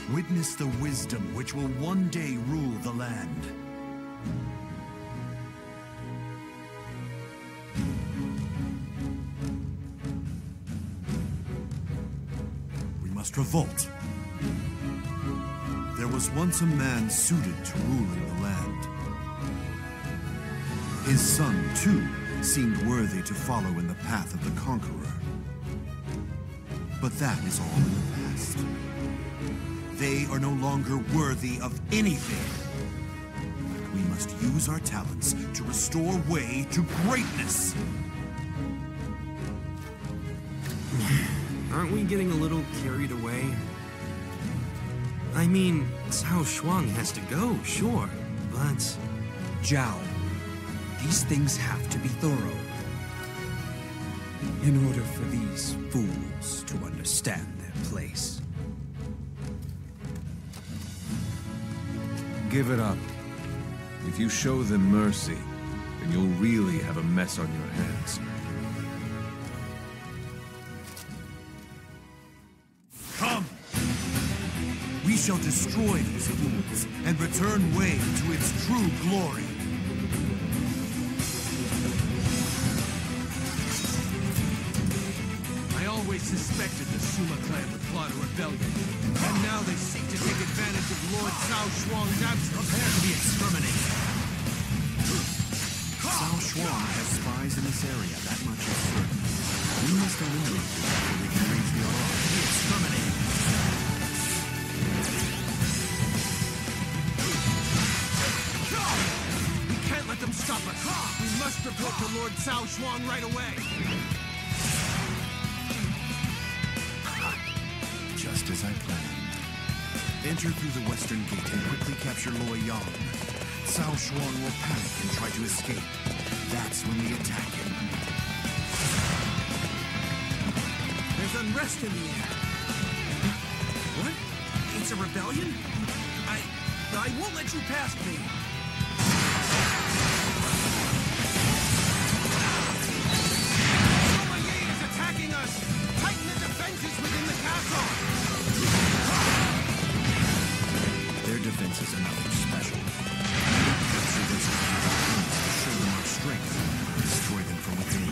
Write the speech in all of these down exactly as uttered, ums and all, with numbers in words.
Witness the wisdom which will one day rule the land. We must revolt. There was once a man suited to ruling the land. His son, too, seemed worthy to follow in the path of the conqueror. But that is all in the past. They are no longer worthy of anything. We must use our talents to restore Wei to greatness. Aren't we getting a little carried away? I mean, Cao Shuang has to go, sure, but... Zhao, these things have to be thorough. In order for these fools to understand their place. Give it up. If you show them mercy, then you'll really have a mess on your hands. Come! We shall destroy these fools and return Wei to its true glory. I always suspected the Sima clan would plot a rebellion. And now they seek to take advantage of Lord Cao Shuang's absence. Prepare to be exterminated. Cao Shuang has spies in this area, that much is certain. We must eliminate them before we can raise the alarm. Be exterminated. We can't let them stop us. We must report to Lord Cao Shuang right away. Just as I planned. Enter through the western gate and quickly capture Luoyang. Cao Shuang will panic and try to escape. That's when we attack him. There's unrest in the air. What? It's a rebellion? I... I won't let you past me. Sommelier is attacking us! Tighten the defenses within the castle! Their defenses are nothing special. We will capture those opponents to show them our strength and destroy them from within.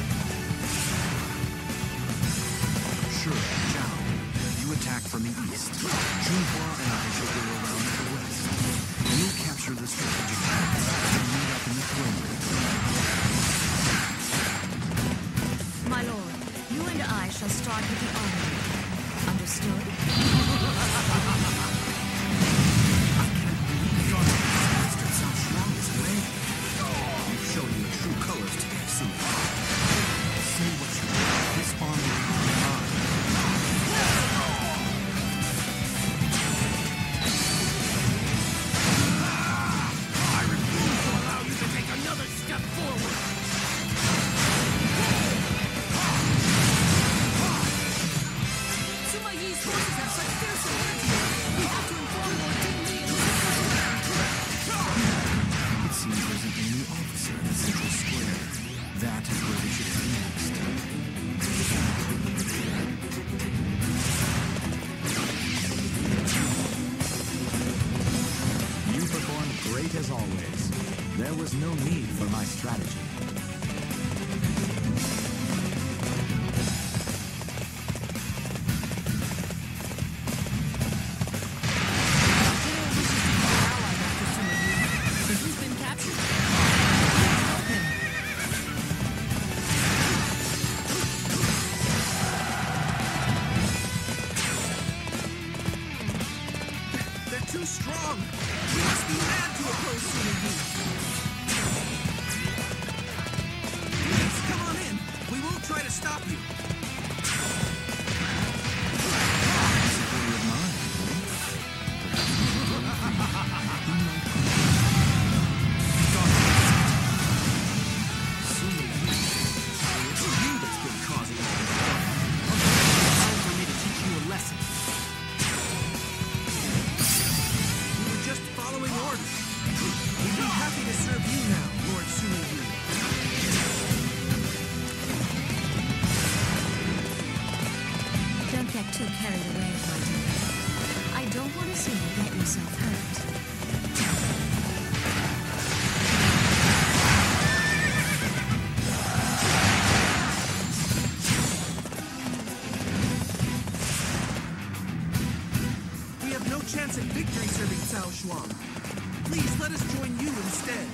Sure, Zhao, you attack from the east. Junhua and I shall go around to the west. We'll capture the strategic points and meet up in the throne room. My lord, you and I shall start with the army. Understood? You've shown your true colors today, Sima. Say what you want. This army is mine. I refuse to allow you to take another step forward! Sima Yi's forces have such fierce energy. We have to inform Lord Ding Li and It seems there's an enemy officer in the central square. That is where we should head next. You performed great as always. There was no need for my strategy. Too strong! We must be mad to oppose Sima Yi! Please, come on in! We won't try to stop you! Sima Yi, it's you that's been causing all this. Time for me to teach you a lesson. Following orders. We'd be happy to serve you now, Lord Sima Yi. Don't get too carried away, my dear. I don't want to see you get yourself hurt. We have no chance at victory serving Cao Shuang. Please let us join you instead.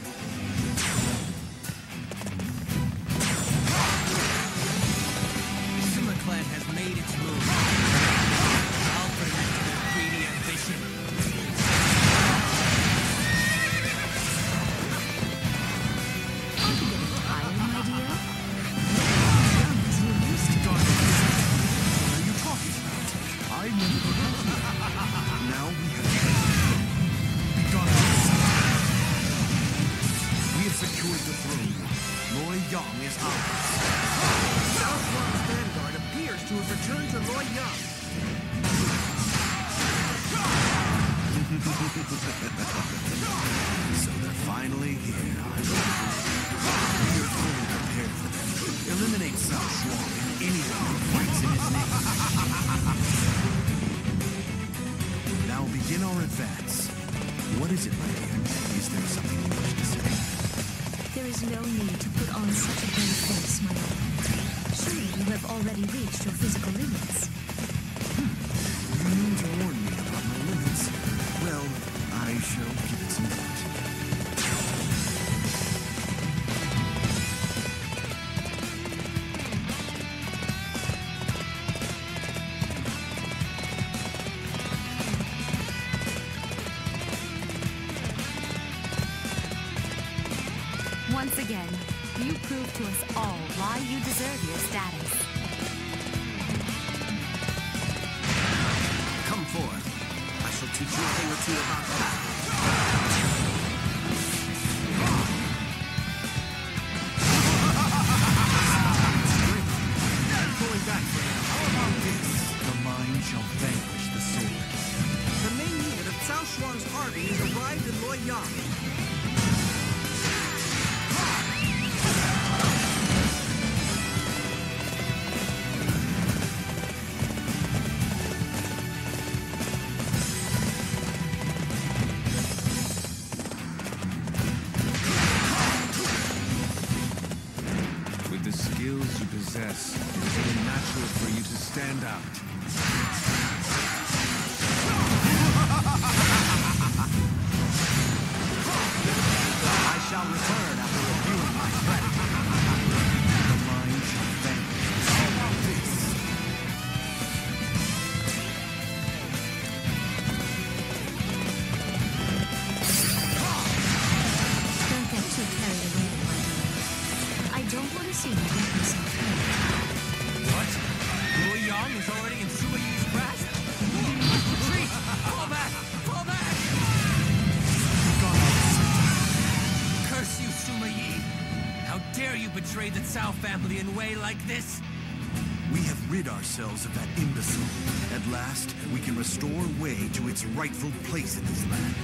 Sima clan has made its move. I'll put an end to their greedy ambition. Aren't you getting tired, my dear? Young as you used to. What are you talking about? I never forgot you. Now we have begun our side. We have secured the throne. Loi Yang is ours. Cao Shuang's vanguard appears to have returned to Loi Yang. So they're finally here. We are fully prepared for them. Eliminate Cao Shuang and anyone who fights in his name. Now begin our advance. What is it, my dear? Is there something you wish to say? There is no need to put on such a brave face, my lord. Surely you have already reached your physical limits. You mean to warn me about my limits? Well, I shall give it some thought. Once again, you prove to us all why you deserve your status. Come forth. I shall teach you a thing or two about that. I'm pulling back for now. How about this? The mind shall vanquish the sword. The main unit of Cao Shuang's army has arrived in Loi Yang. With the skills you possess, it is only natural for you to stand out. I shall return after reviewing my strategy. The mind shall vanquish. How about this? Don't get too carried away, my dear. I don't want to see you get yourself hurt. What? Loi Yang is already in Sima Yi's grasp? Retreat! Fall back! Fall back! Curse you, Sima Yi! How dare you betray the Cao family in a way like this? We have rid ourselves of that imbecile. At last, we can restore Wei to its rightful place in this land.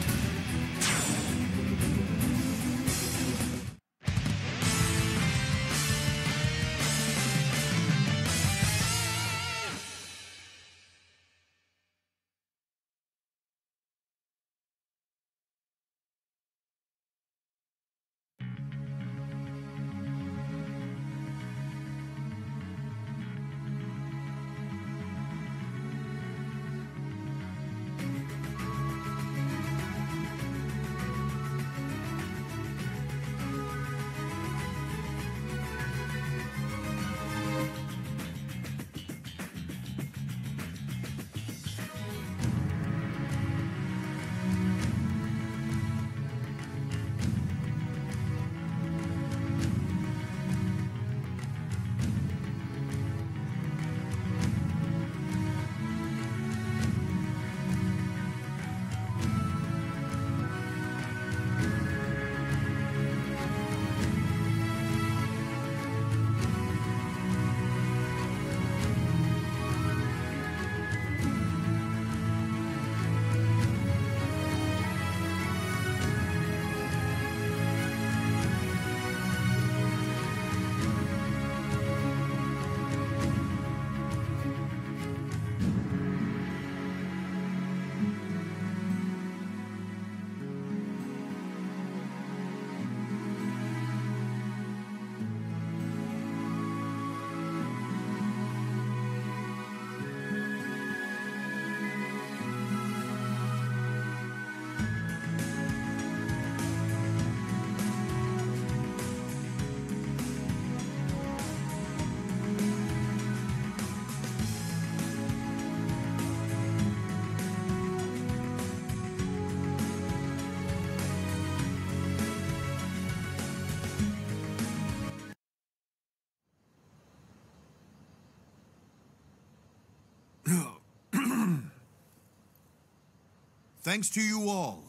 Thanks to you all,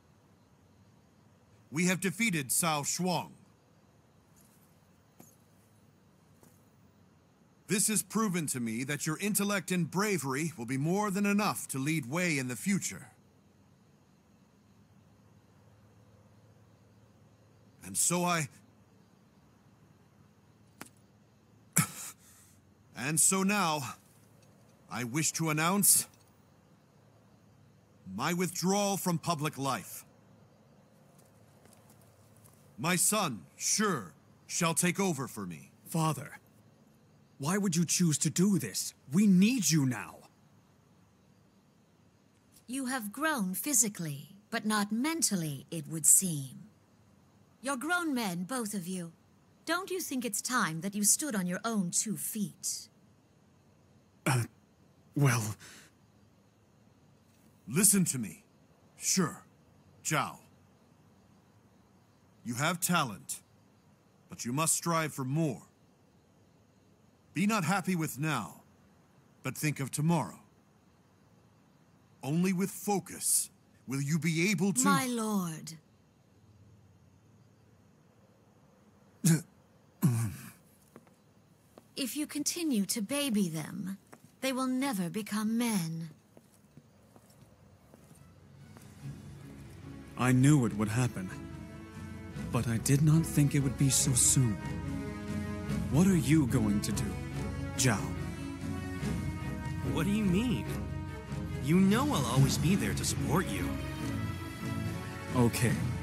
we have defeated Cao Shuang. This has proven to me that your intellect and bravery will be more than enough to lead Wei in the future. And so I... and so now, I wish to announce my withdrawal from public life. My son, Shi, shall take over for me. Father, why would you choose to do this? We need you now. You have grown physically, but not mentally, it would seem. You're grown men, both of you. Don't you think it's time that you stood on your own two feet? Uh, well... Listen to me. Sure, Zhao. You have talent, but you must strive for more. Be not happy with now, but think of tomorrow. Only with focus will you be able to... My lord. If you continue to baby them, they will never become men. I knew it would happen, but I did not think it would be so soon. What are you going to do, Zhao? What do you mean? You know I'll always be there to support you. Okay.